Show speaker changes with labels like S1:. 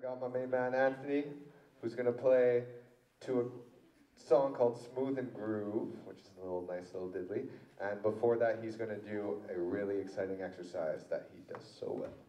S1: got my main man Anthony, who's gonna play to a song called Smooth and Groove, which is a nice little diddly. And before that, he's gonna do a really exciting exercise that he does so well.